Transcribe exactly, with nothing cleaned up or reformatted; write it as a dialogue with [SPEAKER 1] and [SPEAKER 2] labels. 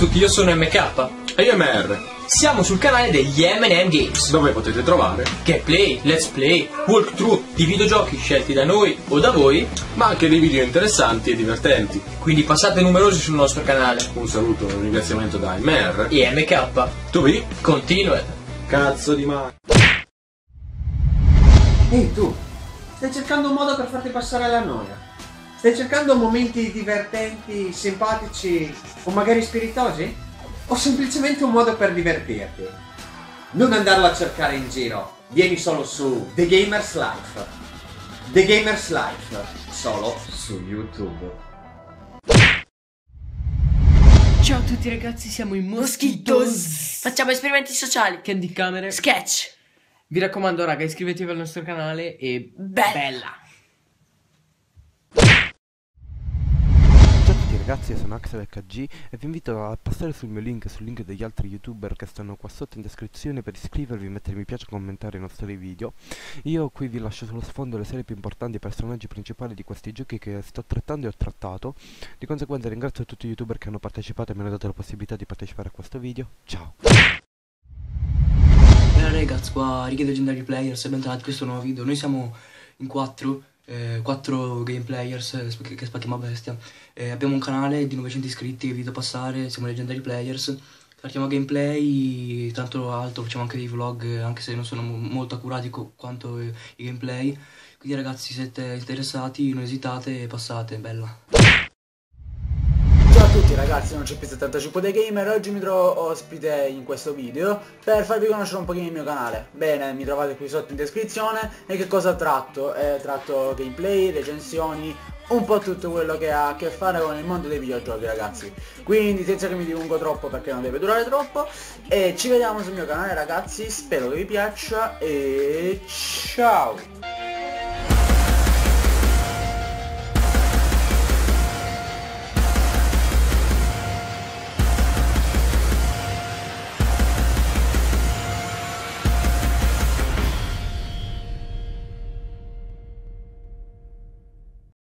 [SPEAKER 1] tutti, io sono M K.
[SPEAKER 2] E io M R.
[SPEAKER 1] Siamo sul canale degli M and M Games,
[SPEAKER 2] dove potete trovare
[SPEAKER 1] gameplay, let's play, walkthrough di videogiochi scelti da noi o da voi,
[SPEAKER 2] ma anche dei video interessanti e divertenti.
[SPEAKER 1] Quindi passate numerosi sul nostro canale.
[SPEAKER 2] Un saluto e un ringraziamento da M R
[SPEAKER 1] e M K.
[SPEAKER 2] To be
[SPEAKER 1] continued.
[SPEAKER 2] Cazzo di ma...
[SPEAKER 3] Ehi tu, stai cercando un modo per farti passare la noia? Stai cercando momenti divertenti, simpatici o magari spiritosi? O semplicemente un modo per divertirti? Non andarlo a cercare in giro, vieni solo su The Gamer's Life. The Gamer's Life, solo su YouTube.
[SPEAKER 4] Ciao a tutti ragazzi, siamo i Mosquitos.
[SPEAKER 5] Facciamo esperimenti sociali,
[SPEAKER 4] Candy Camere,
[SPEAKER 5] sketch.
[SPEAKER 4] Vi raccomando raga, iscrivetevi al nostro canale e
[SPEAKER 5] bella,
[SPEAKER 4] bella.
[SPEAKER 6] Ciao a tutti ragazzi, io sono Axel H G e vi invito a passare sul mio link e sul link degli altri youtuber che stanno qua sotto in descrizione per iscrivervi, mettere mi piace e commentare i nostri video. Io qui vi lascio sullo sfondo le serie più importanti e personaggi principali di questi giochi che sto trattando e ho trattato. Di conseguenza ringrazio tutti i youtuber che hanno partecipato e mi hanno dato la possibilità di partecipare a questo video. Ciao!
[SPEAKER 7] Bella ragazzi, qua Righe Legendary Players e bentornati in questo nuovo video. Noi siamo in quattro, eh, quattro game players eh, che spacchiamo a bestia. Eh, abbiamo un canale di novecento iscritti che vi do passare, siamo Legendary Players. Partiamo gameplay, tanto alto, facciamo anche dei vlog, anche se non sono molto accurati quanto eh, i gameplay. Quindi ragazzi, se siete interessati, non esitate e passate, bella.
[SPEAKER 8] Ciao a tutti ragazzi, sono C P settantacinque dei Gamer. Oggi mi trovo ospite in questo video per farvi conoscere un pochino il mio canale. Bene, mi trovate qui sotto in descrizione. E che cosa tratto? Eh, tratto gameplay, recensioni, un po' tutto quello che ha a che fare con il mondo dei videogiochi ragazzi. Quindi senza che mi dilungo troppo perché non deve durare troppo. E ci vediamo sul mio canale ragazzi, spero che vi piaccia e ciao!